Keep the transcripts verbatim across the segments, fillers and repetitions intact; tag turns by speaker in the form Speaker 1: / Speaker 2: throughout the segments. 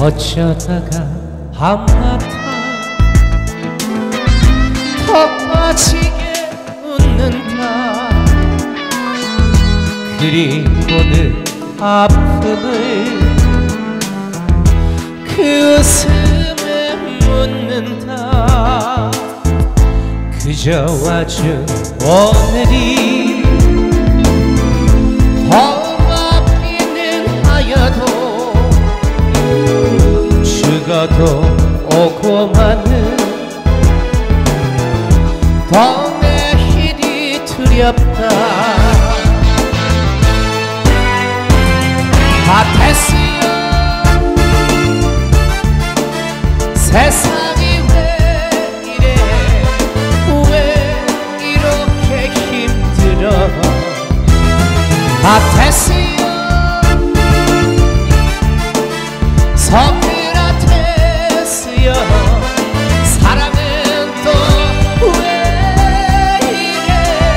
Speaker 1: 어쩌다가 한바탕 더 빠지게 웃는다. 그리고는 아픔을 그 웃음에 묻는다. 그저 와준 오늘이 험악기는 하여도 죽어도 오고 마는 더 내일이 두렵다. 같았어요. 세상이 왜 이래, 왜 이렇게 힘들어. 같았어요. 소크라테스여, 사랑은 또 왜 이래.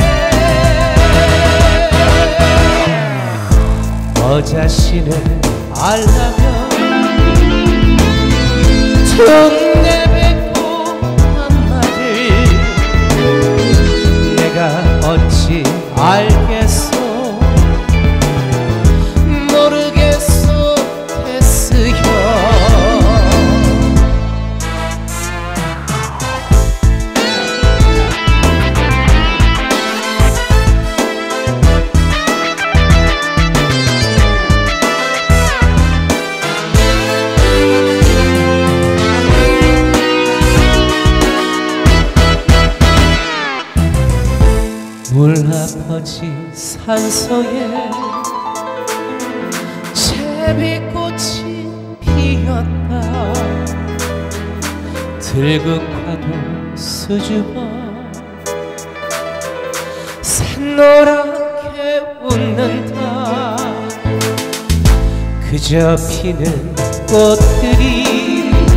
Speaker 1: 너 자신을 알라면 돈 내뱉고 한 말을 내가 어찌 알겠어. 모르겠어 테스여. 물 아퍼진 산소에 제비꽃이 피었다. 들국화도 수줍어 샛노랗게 웃는다. 그저 피는 꽃들이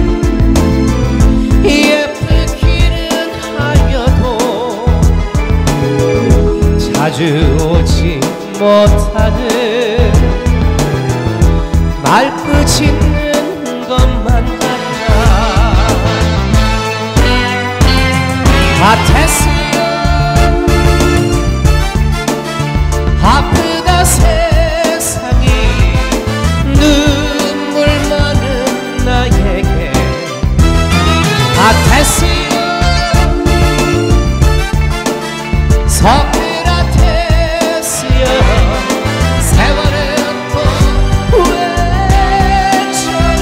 Speaker 1: 예쁘기는 하여도 자주 오지 못하는 말끝 있는 것만 같아. 같았어요. 아프다 세상이 눈물 많은 나에게. 같았어요. 소크라테스여, 세월은 또 왜 저래.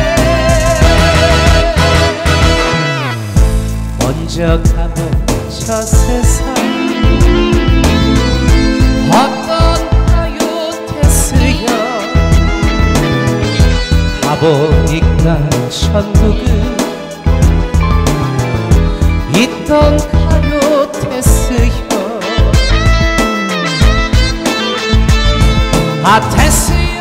Speaker 1: 먼저 가본 저 세상 어떤가요 테스여. 가보니까 천국은 있던가요 테스여. 아 테스여,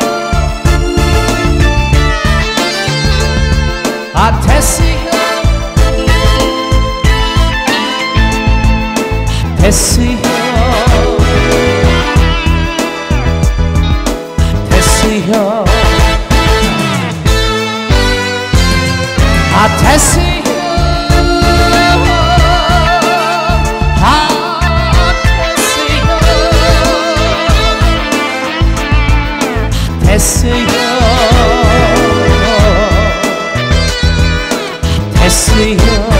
Speaker 1: 아 테스여, 테스여, 테스여, 아 테스여. 테스여, 테스여.